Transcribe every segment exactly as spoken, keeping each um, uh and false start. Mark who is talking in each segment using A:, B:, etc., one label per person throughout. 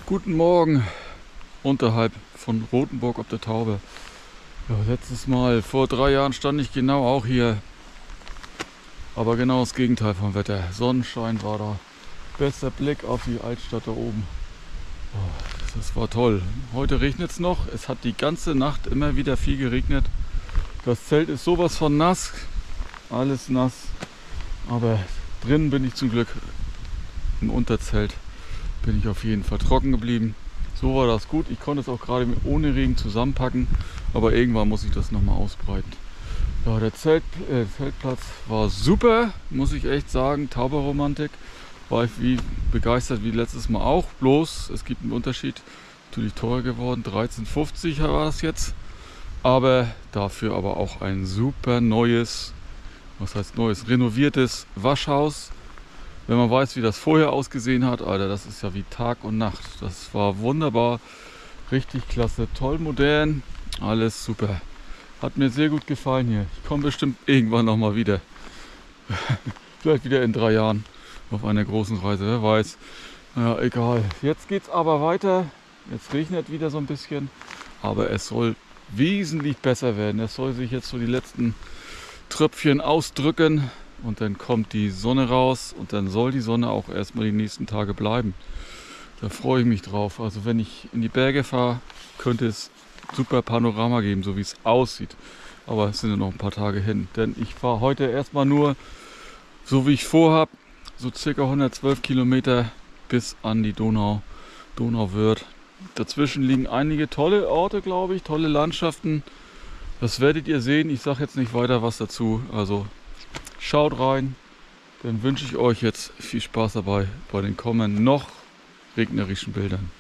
A: Guten Morgen unterhalb von Rothenburg ob der Taube. Ja, letztes Mal, vor drei Jahren, stand ich genau auch hier. Aber genau das Gegenteil vom Wetter. Sonnenschein war da. Bester Blick auf die Altstadt da oben. Oh, das war toll. Heute regnet es noch. Es hat die ganze Nacht immer wieder viel geregnet. Das Zelt ist sowas von nass. Alles nass. Aber drin bin ich zum Glück im Unterzelt. Bin ich auf jeden Fall trocken geblieben. So war das gut. Ich konnte es auch gerade ohne Regen zusammenpacken, aber irgendwann muss ich das nochmal ausbreiten. Ja, der Zelt, äh, Zeltplatz war super, muss ich echt sagen. Tauberromantik. War ich wie begeistert wie letztes Mal auch. Bloß, es gibt einen Unterschied. Natürlich teurer geworden. dreizehn fünfzig war das jetzt. Aber dafür aber auch ein super neues, was heißt neues, renoviertes Waschhaus. Wenn man weiß, wie das vorher ausgesehen hat, Alter, das ist ja wie Tag und Nacht. Das war wunderbar, richtig klasse, toll modern, alles super. Hat mir sehr gut gefallen hier. Ich komme bestimmt irgendwann nochmal wieder. Vielleicht wieder in drei Jahren auf einer großen Reise, wer weiß. Ja, egal. Jetzt geht's aber weiter. Jetzt regnet wieder so ein bisschen. Aber es soll wesentlich besser werden. Es soll sich jetzt so die letzten Tröpfchen ausdrücken. Und dann kommt die Sonne raus und dann soll die Sonne auch erstmal die nächsten Tage bleiben. Da freue ich mich drauf. Also wenn ich in die Berge fahre, könnte es super Panorama geben, so wie es aussieht. Aber es sind ja noch ein paar Tage hin. Denn ich fahre heute erstmal nur, so wie ich vorhabe, so circa hundertzwölf Kilometer bis an die Donau, Donauwörth. Dazwischen liegen einige tolle Orte, glaube ich, tolle Landschaften. Das werdet ihr sehen. Ich sage jetzt nicht weiter was dazu. Also schaut rein, dann wünsche ich euch jetzt viel Spaß dabei bei den kommenden noch regnerischen Bildern.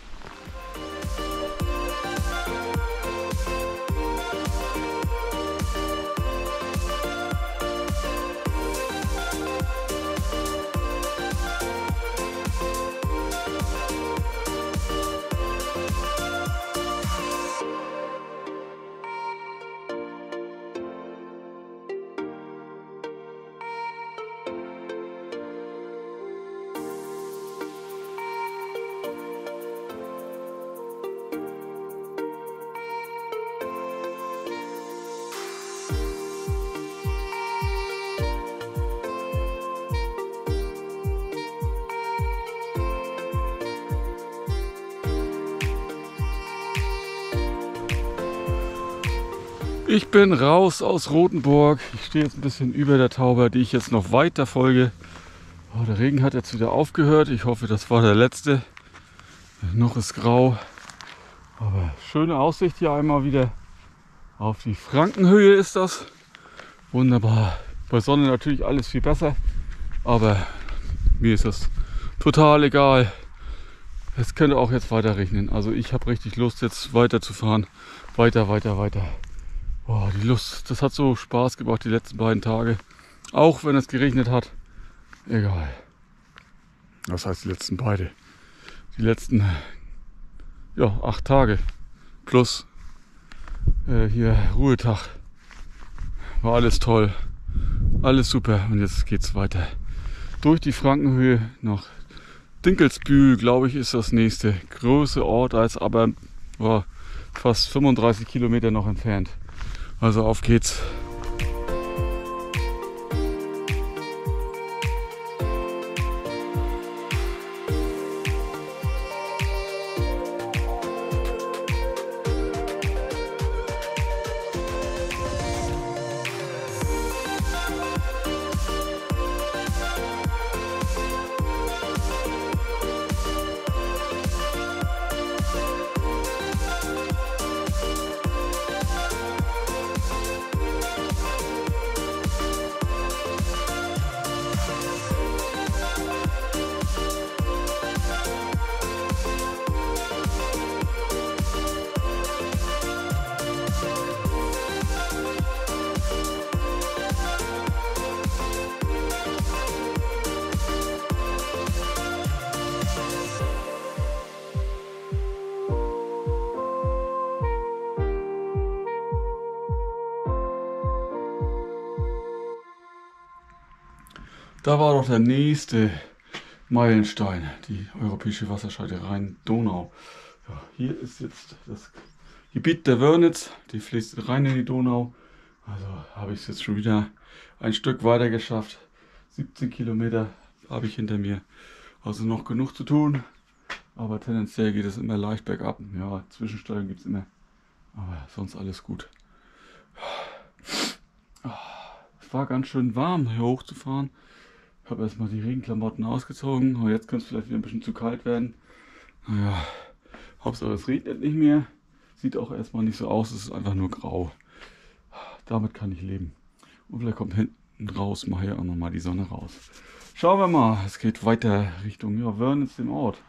A: Ich bin raus aus Rothenburg. Ich stehe jetzt ein bisschen über der Taube, die ich jetzt noch weiter folge. Oh, der Regen hat jetzt wieder aufgehört. Ich hoffe, das war der letzte. Noch ist grau. Aber schöne Aussicht hier einmal wieder. Auf die Frankenhöhe ist das. Wunderbar. Bei Sonne natürlich alles viel besser. Aber mir ist das total egal. Es könnte auch jetzt weiter regnen. Also ich habe richtig Lust jetzt weiterzufahren. Weiter, weiter, weiter. Boah, die Lust, das hat so Spaß gemacht die letzten beiden Tage. Auch wenn es geregnet hat. Egal. Das heißt die letzten beide. Die letzten ja, acht Tage. Plus äh, hier Ruhetag. War alles toll. Alles super. Und jetzt geht's weiter. Durch die Frankenhöhe nach Dinkelsbühl, glaube ich, ist das nächste. Größere Ort als aber war fast fünfunddreißig Kilometer noch entfernt. Also auf geht's. Da war doch der nächste Meilenstein, die europäische Wasserscheide Rhein-Donau. Ja, hier ist jetzt das Gebiet der Wörnitz, die fließt rein in die Donau. Also habe ich es jetzt schon wieder ein Stück weiter geschafft. siebzehn Kilometer habe ich hinter mir. Also noch genug zu tun, aber tendenziell geht es immer leicht bergab. Ja, Zwischensteuern gibt es immer, aber sonst alles gut. Es war ganz schön warm, hier hochzufahren. Ich habe erstmal die Regenklamotten ausgezogen, aber jetzt könnte es vielleicht wieder ein bisschen zu kalt werden. Naja, Hauptsache es regnet nicht mehr. Sieht auch erstmal nicht so aus, es ist einfach nur grau. Damit kann ich leben. Und vielleicht kommt hinten raus mal hier auch nochmal die Sonne raus. Schauen wir mal, es geht weiter Richtung ja, Wörnitz, dem Ort.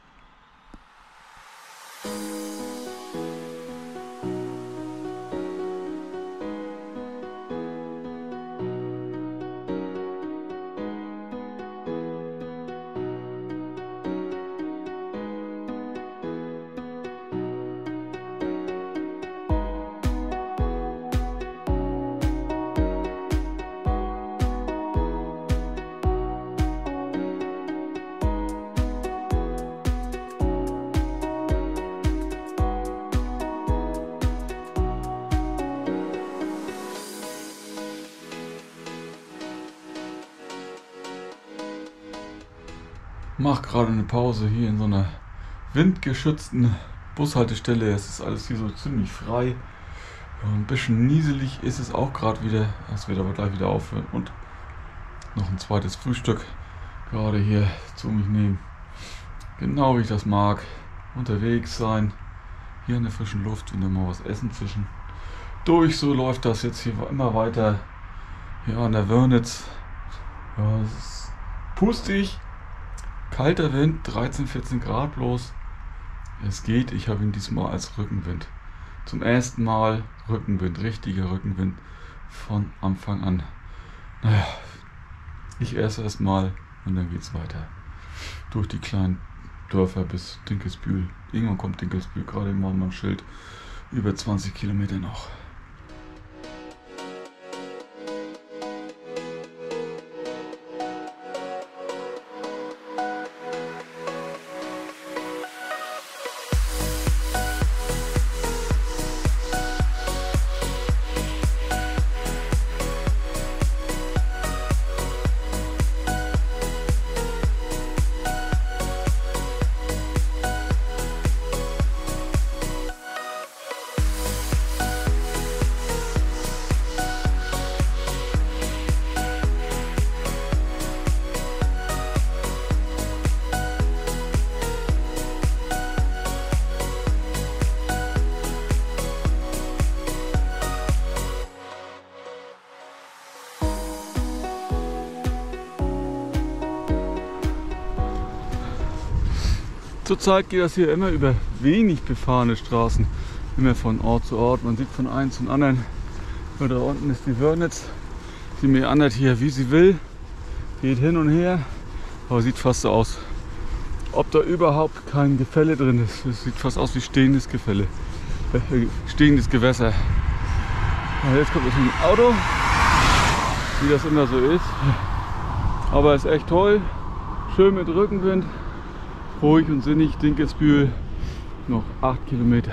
A: Mach gerade eine Pause hier in so einer windgeschützten Bushaltestelle. Es ist alles hier so ziemlich frei. Ja, ein bisschen nieselig ist es auch gerade wieder. Das wird aber gleich wieder aufhören. Und noch ein zweites Frühstück gerade hier zu mich nehmen. Genau wie ich das mag. Unterwegs sein. Hier in der frischen Luft und dann mal was essen zwischen. Durch, so läuft das jetzt hier immer weiter. Hier an der Wörnitz. Ja, es ist pustig. Kalter Wind, dreizehn, vierzehn Grad bloß. Es geht, ich habe ihn diesmal als Rückenwind. Zum ersten Mal Rückenwind, richtiger Rückenwind von Anfang an. Naja, ich esse erstmal und dann geht's weiter. Durch die kleinen Dörfer bis Dinkelsbühl. Irgendwann kommt Dinkelsbühl, gerade im Schild. Über zwanzig Kilometer noch. Zurzeit geht das hier immer über wenig befahrene Straßen, immer von Ort zu Ort. Man sieht von einem zum anderen. Und da unten ist die Wörnitz, die meandert hier wie sie will, geht hin und her, aber sieht fast so aus, ob da überhaupt kein Gefälle drin ist. Es sieht fast aus wie stehendes Gefälle, äh, stehendes Gewässer. Und jetzt kommt natürlich ein Auto, wie das immer so ist, aber es ist echt toll, schön mit Rückenwind. Ruhig und sinnig, Dinkelsbühl, noch acht Kilometer.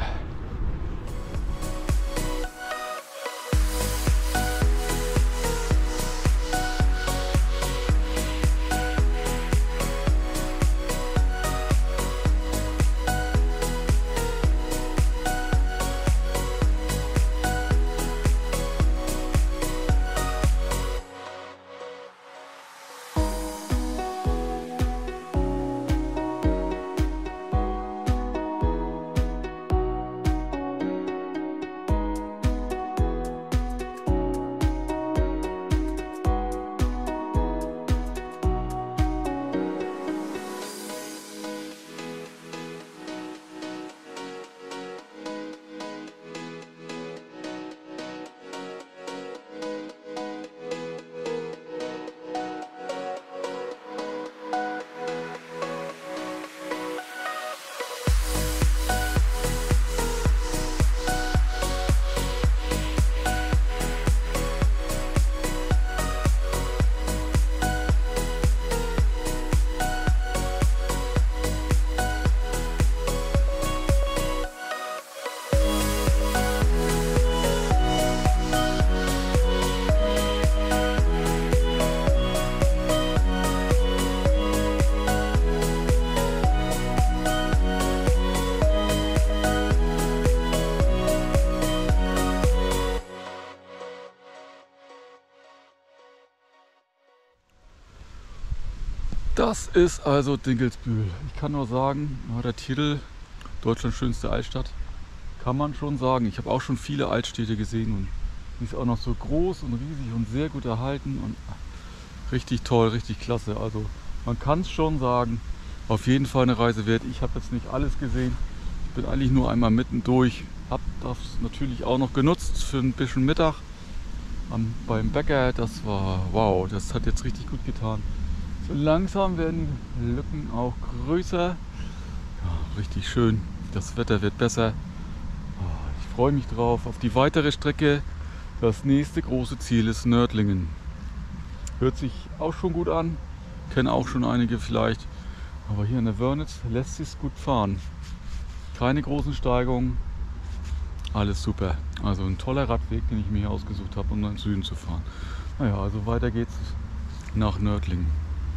A: Das ist also Dinkelsbühl. Ich kann nur sagen, der Titel Deutschlands schönste Altstadt, kann man schon sagen. Ich habe auch schon viele Altstädte gesehen und die ist auch noch so groß und riesig und sehr gut erhalten und richtig toll, richtig klasse. Also man kann es schon sagen, auf jeden Fall eine Reise wert. Ich habe jetzt nicht alles gesehen. Ich bin eigentlich nur einmal mittendurch. Habe das natürlich auch noch genutzt für ein bisschen Mittag am, beim Bäcker. Das war wow, das hat jetzt richtig gut getan. So langsam werden die Lücken auch größer. Ja, richtig schön. Das Wetter wird besser. Ich freue mich drauf auf die weitere Strecke. Das nächste große Ziel ist Nördlingen. Hört sich auch schon gut an. Kennen auch schon einige vielleicht. Aber hier in der Wörnitz lässt sich gut fahren. Keine großen Steigungen. Alles super. Also ein toller Radweg, den ich mir hier ausgesucht habe, um nach Süden zu fahren. Naja, also weiter geht's nach Nördlingen.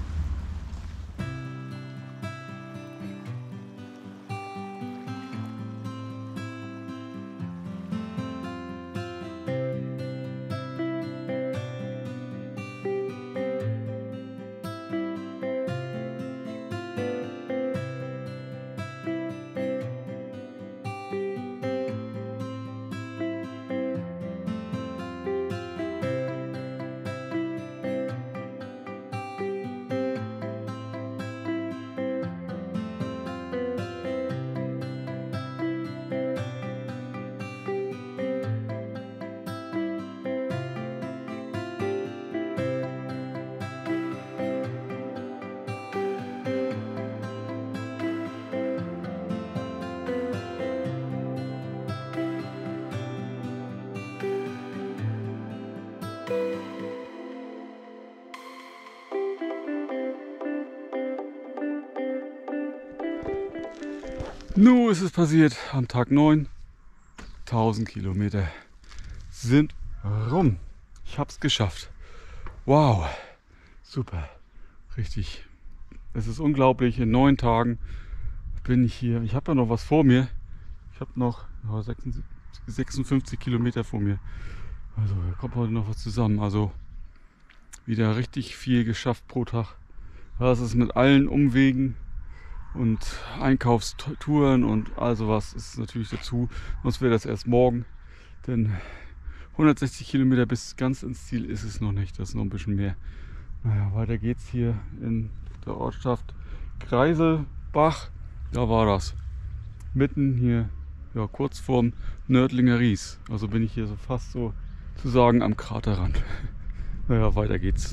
A: Nun ist es passiert, am Tag neun, tausend Kilometer sind rum. Ich habe es geschafft. Wow, super, richtig. Es ist unglaublich, in neun Tagen bin ich hier. Ich habe ja noch was vor mir. Ich habe noch sechsundfünfzig Kilometer vor mir. Also da kommt heute noch was zusammen. Also wieder richtig viel geschafft pro Tag. Das ist mit allen Umwegen und Einkaufstouren und all sowas ist natürlich dazu. Sonst wäre das erst morgen. Denn hundertsechzig Kilometer bis ganz ins Ziel ist es noch nicht. Das ist noch ein bisschen mehr. Naja, weiter geht's hier in der Ortschaft Greiselbach. Da war das. Mitten hier, ja, kurz vorm Nördlinger Ries. Also bin ich hier so fast so zu sagen am Kraterrand. Naja, weiter geht's.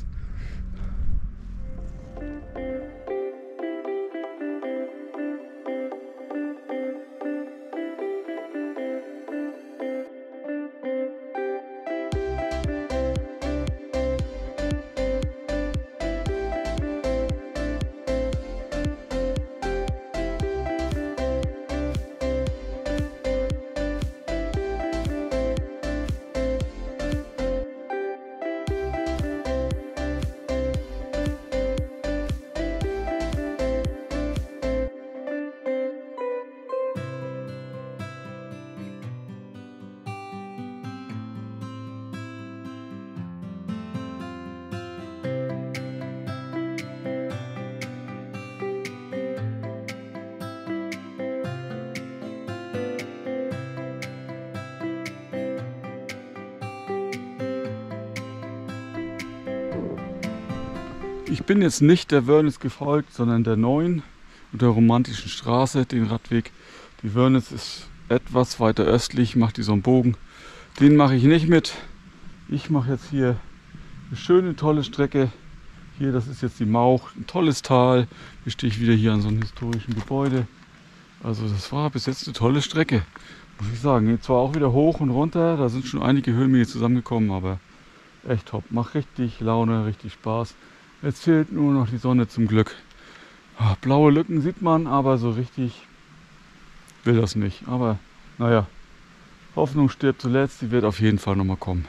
A: Ich bin jetzt nicht der Wörnitz gefolgt, sondern der neuen und der romantischen Straße, den Radweg. Die Wörnitz ist etwas weiter östlich, macht die so einen Bogen. Den mache ich nicht mit. Ich mache jetzt hier eine schöne, tolle Strecke. Hier, das ist jetzt die Mauch, ein tolles Tal. Hier stehe ich wieder hier an so einem historischen Gebäude. Also das war bis jetzt eine tolle Strecke, muss ich sagen. Jetzt zwar auch wieder hoch und runter, da sind schon einige Höhenmeter zusammengekommen, aber echt top. Macht richtig Laune, richtig Spaß. Jetzt fehlt nur noch die Sonne zum Glück. Blaue Lücken sieht man, aber so richtig will das nicht. Aber naja, Hoffnung stirbt zuletzt, die wird auf jeden Fall nochmal kommen.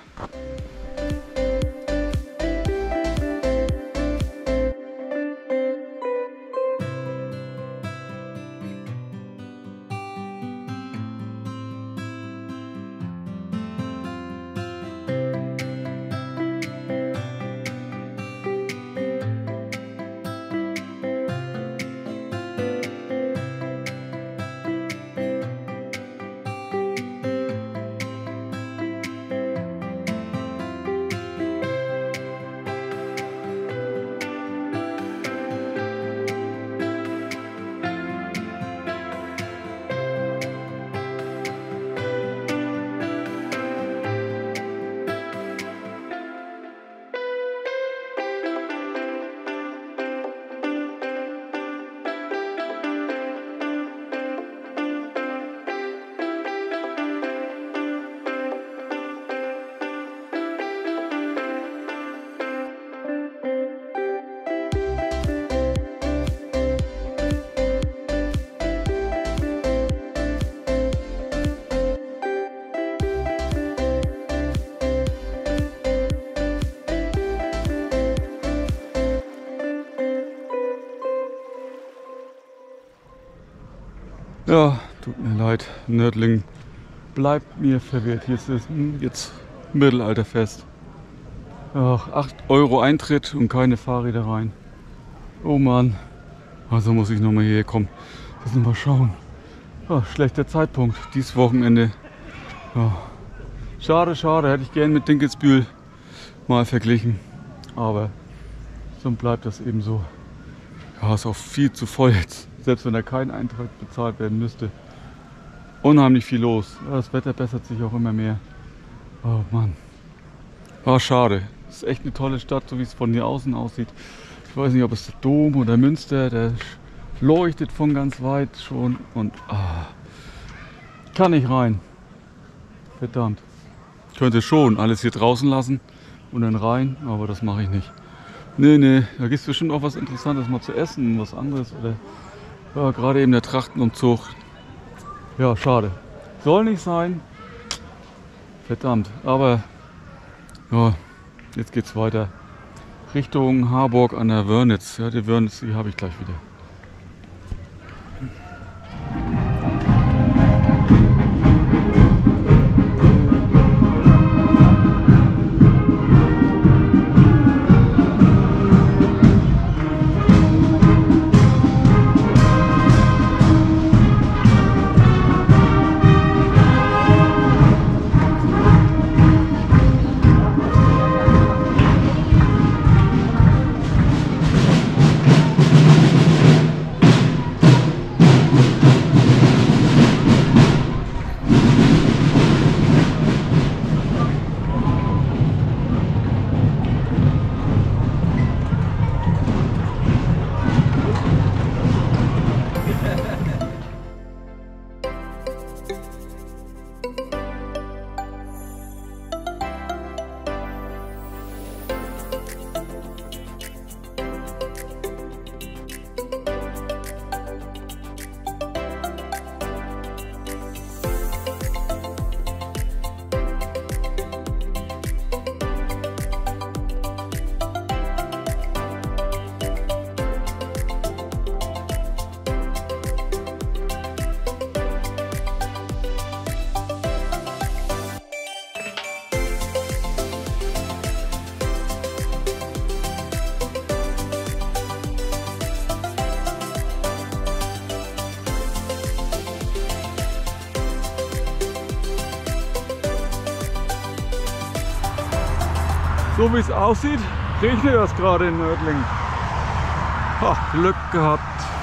A: Ja, tut mir leid, Nördlingen bleibt mir verwirrt. Hier ist es jetzt Mittelalterfest. Ach, acht Euro Eintritt und keine Fahrräder rein. Oh Mann, also muss ich nochmal hierher kommen. Jetzt noch mal schauen. Oh, schlechter Zeitpunkt, dieses Wochenende. Oh. Schade, schade, hätte ich gern mit Dinkelsbühl mal verglichen. Aber so bleibt das eben so. Ja, ist auch viel zu voll jetzt. Selbst wenn da kein Eintritt bezahlt werden müsste. Unheimlich viel los. Ja, das Wetter bessert sich auch immer mehr. Oh Mann. War schade. Das ist echt eine tolle Stadt, so wie es von hier außen aussieht. Ich weiß nicht, ob es der Dom oder Münster, der leuchtet von ganz weit schon. Und ah, kann nicht rein. Verdammt. Ich könnte schon alles hier draußen lassen und dann rein, aber das mache ich nicht. Nee, nee, da gibt es bestimmt auch was Interessantes mal zu essen, was anderes. Oder ja, gerade eben der Trachtenumzug. Ja, schade. Soll nicht sein. Verdammt. Aber ja, jetzt geht's weiter. Richtung Harburg an der Wörnitz. Ja, die Wörnitz, die habe ich gleich wieder. So wie es aussieht, regnet das gerade in Nördlingen. Ha, Glück gehabt.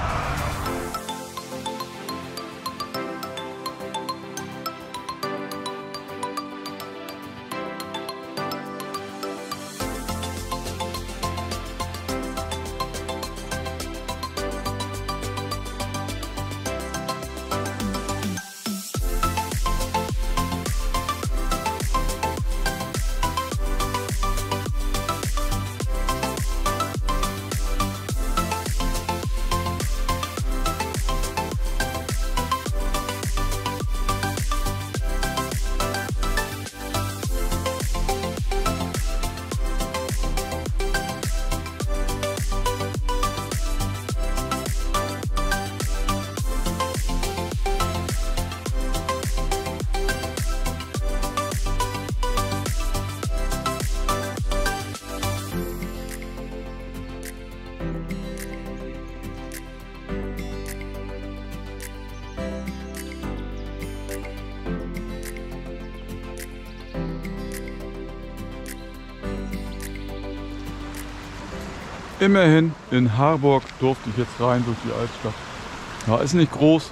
A: Immerhin in Harburg durfte ich jetzt rein durch die Altstadt. Ja, ist nicht groß,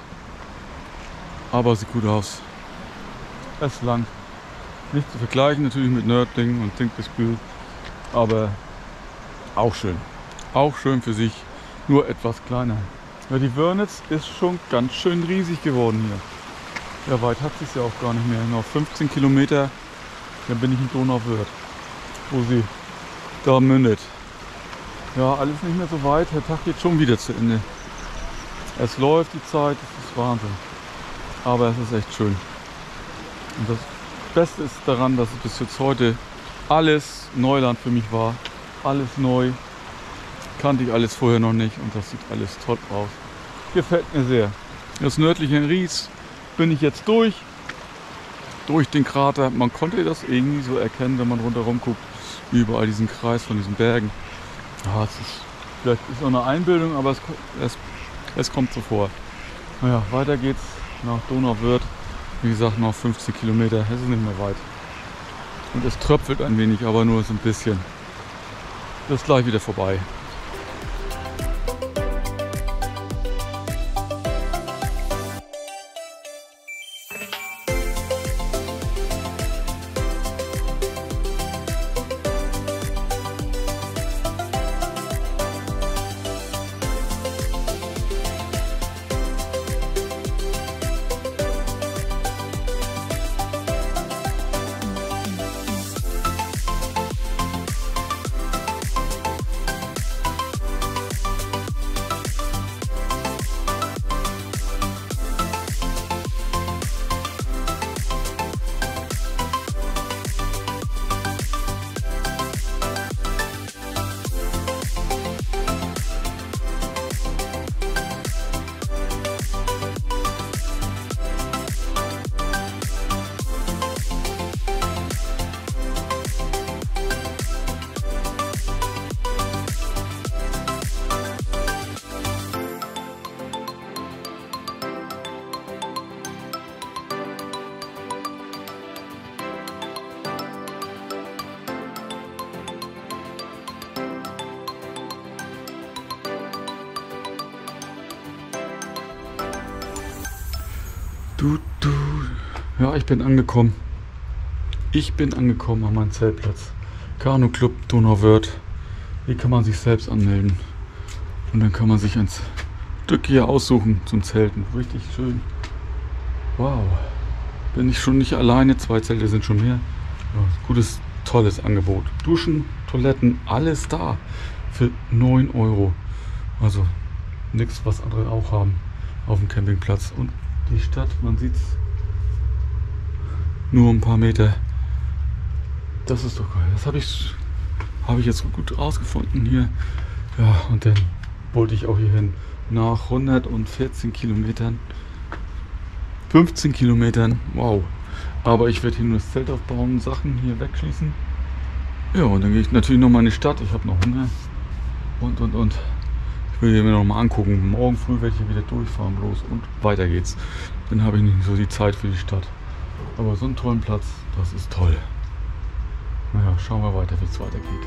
A: aber sieht gut aus. Es langt. Nicht zu vergleichen natürlich mit Nördlingen und Dinkelsbühl, aber auch schön. Auch schön für sich, nur etwas kleiner. Ja, die Wörnitz ist schon ganz schön riesig geworden hier. Ja, weit hat sie es ja auch gar nicht mehr. Noch fünfzehn Kilometer, dann bin ich in Donauwörth, wo sie da mündet. Ja, alles nicht mehr so weit. Der Tag geht schon wieder zu Ende. Es läuft die Zeit, es ist Wahnsinn. Aber es ist echt schön. Und das Beste ist daran, dass es bis jetzt heute alles Neuland für mich war. Alles neu. Kannte ich alles vorher noch nicht und das sieht alles toll aus. Gefällt mir sehr. Das nördliche Ries bin ich jetzt durch. Durch den Krater. Man konnte das irgendwie so erkennen, wenn man rundherum guckt. Überall diesen Kreis von diesen Bergen. Ja, es ist, vielleicht ist es auch eine Einbildung, aber es, es, es kommt so vor. Naja, weiter geht's nach Donauwörth. Wie gesagt, noch fünfzig Kilometer. Es ist nicht mehr weit. Und es tröpfelt ein wenig, aber nur so ein bisschen. Das ist gleich wieder vorbei. Du, du. Ja, ich bin angekommen. Ich bin angekommen an meinem Zeltplatz. Kanu Club Donauwörth. Hier kann man sich selbst anmelden. Und dann kann man sich ein Stück hier aussuchen zum Zelten. Richtig schön. Wow. Bin ich schon nicht alleine. Zwei Zelte sind schon mehr. Ja, gutes, tolles Angebot. Duschen, Toiletten, alles da. Für neun Euro. Also nichts, was andere auch haben auf dem Campingplatz. Und die Stadt, man sieht es nur ein paar Meter. Das ist doch geil. Das habe ich, hab ich jetzt gut rausgefunden hier. Ja, und dann wollte ich auch hier hin. Nach hundertvierzehn Kilometern. fünfzehn Kilometern. Wow. Aber ich werde hier nur das Zelt aufbauen, Sachen hier wegschließen. Ja, und dann gehe ich natürlich noch mal in die Stadt. Ich habe noch Hunger. Und, und, und. Ich will mir noch mal angucken. Morgen früh werde ich hier wieder durchfahren bloß und weiter geht's. Dann habe ich nicht so die Zeit für die Stadt. Aber so einen tollen Platz, das ist toll. Naja, schauen wir weiter, wie es weitergeht.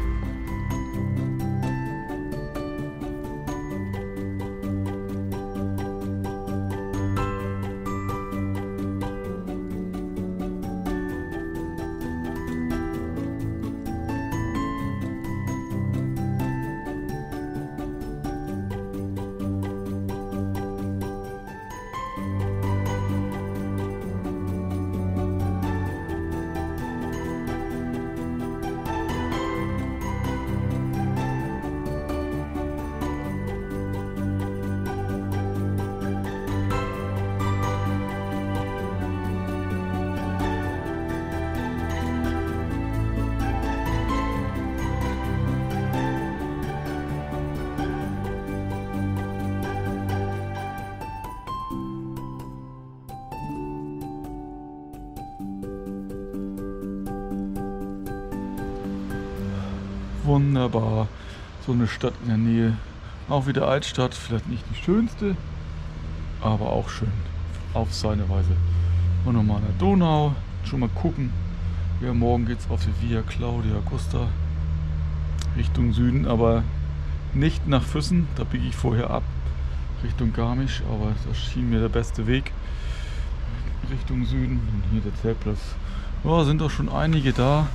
A: Wunderbar, so eine Stadt in der Nähe. Auch wieder Altstadt, vielleicht nicht die schönste, aber auch schön auf seine Weise. Und nochmal an der Donau, schon mal gucken. Ja, morgen geht es auf die Via Claudia Costa Richtung Süden, aber nicht nach Füssen, da biege ich vorher ab Richtung Garmisch, aber das schien mir der beste Weg Richtung Süden. Und hier der Zeltplatz. Ja, sind doch schon einige da.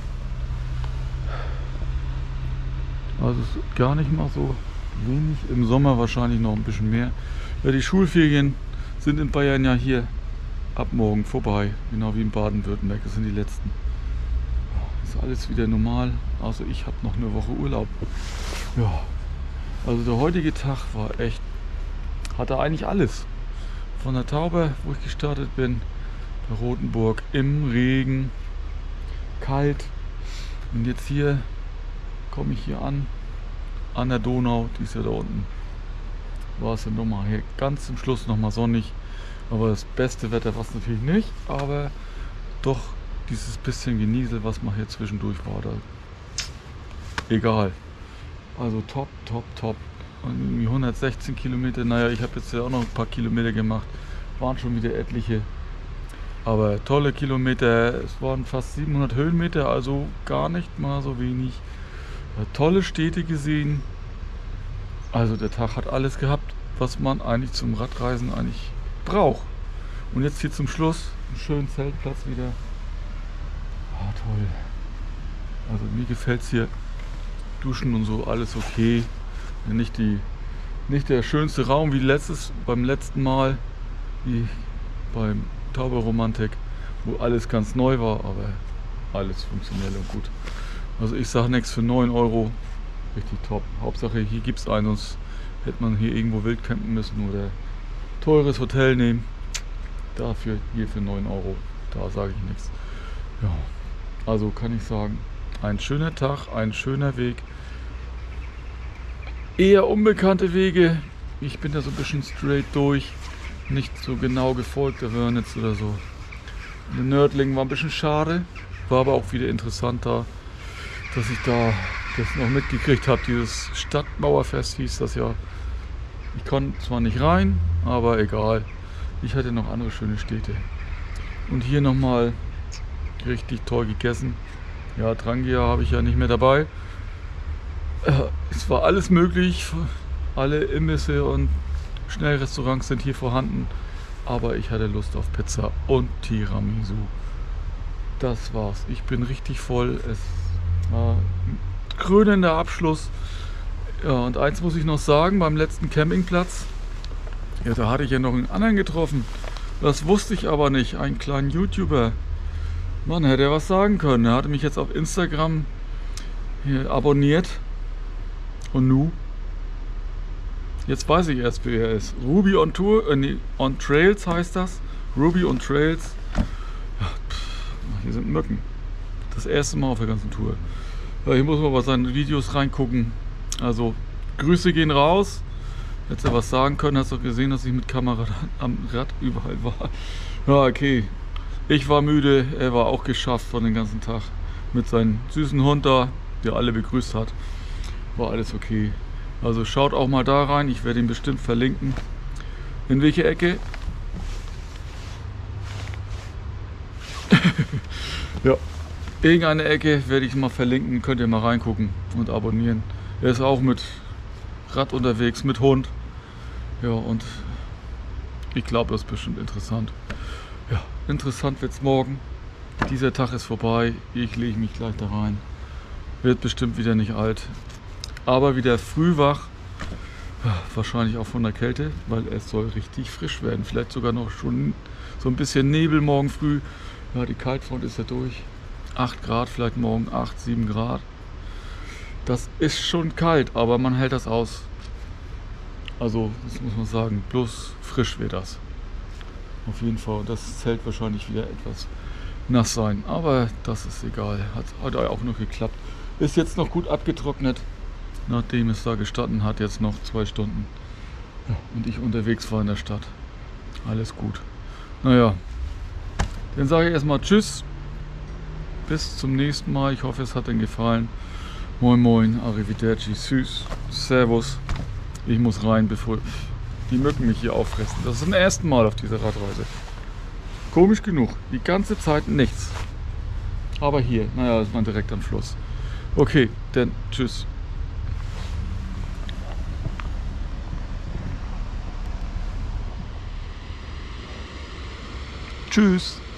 A: Also es ist gar nicht mal so wenig. Im Sommer wahrscheinlich noch ein bisschen mehr. Ja, die Schulferien sind in Bayern ja hier ab morgen vorbei. Genau wie in Baden-Württemberg. Das sind die letzten. Ist alles wieder normal. Also ich habe noch eine Woche Urlaub. Ja, also der heutige Tag war echt, hatte eigentlich alles. Von der Taube, wo ich gestartet bin, der Rotenburg im Regen, kalt. Und jetzt hier komme ich hier an, an der Donau, die ist ja da unten. war es ja nochmal hier ganz zum Schluss nochmal sonnig. Aber das beste Wetter war es natürlich nicht, aber doch dieses bisschen Geniesel, was mal hier zwischendurch war, da egal. Also top, top, top. Und irgendwie hundertsechzehn Kilometer, naja, ich habe jetzt ja auch noch ein paar Kilometer gemacht, waren schon wieder etliche. Aber tolle Kilometer, es waren fast siebenhundert Höhenmeter, also gar nicht mal so wenig. Ja, tolle Städte gesehen. Also der Tag hat alles gehabt, was man eigentlich zum Radreisen eigentlich braucht. Und jetzt hier zum Schluss einen schönen Zeltplatz wieder. Ah, toll. Also mir gefällt es hier. Duschen und so, alles okay. Nicht, die, nicht der schönste Raum wie letztes, beim letzten Mal, wie beim Tauberromantik, wo alles ganz neu war, aber alles funktionell und gut. Also ich sage nichts für neun Euro. Richtig top. Hauptsache hier gibt es einen, sonst hätte man hier irgendwo wild campen müssen oder teures Hotel nehmen. Dafür hier für neun Euro. Da sage ich nichts. Ja, also kann ich sagen, ein schöner Tag, ein schöner Weg. Eher unbekannte Wege. Ich bin da so ein bisschen straight durch. Nicht so genau gefolgt, der Wörnitz oder so. Der Nördling war ein bisschen schade. War aber auch wieder interessant da, dass ich da das noch mitgekriegt habe. Dieses Stadtmauerfest hieß das ja. Ich konnte zwar nicht rein, aber egal. Ich hatte noch andere schöne Städte. Und hier nochmal richtig toll gegessen. Ja, Trangia habe ich ja nicht mehr dabei. Es war alles möglich. Alle Imbisse und Schnellrestaurants sind hier vorhanden. Aber ich hatte Lust auf Pizza und Tiramisu. Das war's. Ich bin richtig voll. Es war ein krönender Abschluss. Ja, und eins muss ich noch sagen, beim letzten Campingplatz, ja, da hatte ich ja noch einen anderen getroffen. Das wusste ich aber nicht. Einen kleinen YouTuber. Mann, hätte er was sagen können. Er hatte mich jetzt auf Instagram hier abonniert. Und nu? Jetzt weiß ich erst, wer er ist. Ruby on Tour, äh, nee, on Trails heißt das. Ruby on Trails. Ja, pff, hier sind Mücken. Das erste Mal auf der ganzen Tour. Ja, hier muss man bei seinen Videos reingucken. Also, Grüße gehen raus. Hättest du was sagen können, hast du gesehen, dass ich mit Kamera am Rad überall war. Ja, okay. Ich war müde, er war auch geschafft von den ganzen Tag. Mit seinem süßen Hund da, der alle begrüßt hat. War alles okay. Also schaut auch mal da rein, ich werde ihn bestimmt verlinken. In welche Ecke? Ja, irgendeine Ecke werde ich mal verlinken, könnt ihr mal reingucken und abonnieren. Er ist auch mit Rad unterwegs, mit Hund. Ja, und ich glaube, das ist bestimmt interessant. Ja, interessant wird es morgen. Dieser Tag ist vorbei, ich lege mich gleich da rein. Wird bestimmt wieder nicht alt. Aber wieder früh wach. Ja, wahrscheinlich auch von der Kälte, weil es soll richtig frisch werden. Vielleicht sogar noch schon so ein bisschen Nebel morgen früh. Ja, die Kaltfront ist ja durch. acht Grad, vielleicht morgen acht, sieben Grad. Das ist schon kalt, aber man hält das aus. Also, das muss man sagen, bloß frisch wird das. Auf jeden Fall. Das Zelt wahrscheinlich wieder etwas nass sein. Aber das ist egal. Hat heute auch noch geklappt. Ist jetzt noch gut abgetrocknet, nachdem es da gestanden hat. Jetzt noch zwei Stunden. Ja, und ich unterwegs war in der Stadt. Alles gut. Naja, dann sage ich erstmal Tschüss. Bis zum nächsten Mal. Ich hoffe, es hat Ihnen gefallen. Moin Moin, Arrivederci, Süß, Servus. Ich muss rein, bevor die Mücken mich hier auffressen. Das ist das erste Mal auf dieser Radreise. Komisch genug, die ganze Zeit nichts. Aber hier, naja, ist man direkt am Fluss. Okay, dann tschüss. Tschüss.